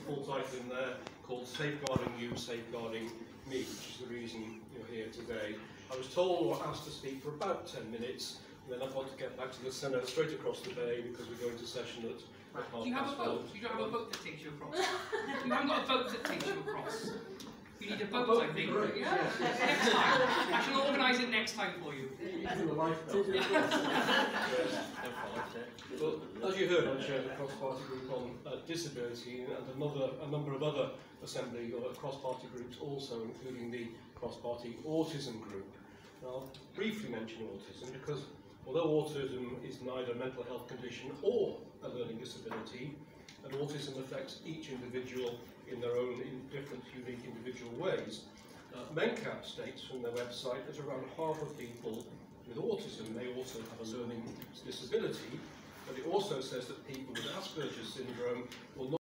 full title in there called Safeguarding You, Safeguarding Me, which is the reason you're here today. I was told or asked to speak for about 10 minutes, and then I've got to get back to the Senate straight across the bay because we're going to session at Do you have a boat? You don't have a boat that takes you across. You haven't got a boat that takes you across. You need a boat, I think. Yeah. Next time. I shall organise it next time for you. Well, as you heard, I chair the cross-party group on disability and a number of other assembly or cross-party groups also, including the cross-party autism group. Now, I'll briefly mention autism because although autism is neither a mental health condition or a learning disability, and autism affects each individual in their own different, unique individual ways. MENCAP states from their website that around half of people with autism may also have a learning disability, but it also says that people with Asperger's syndrome will not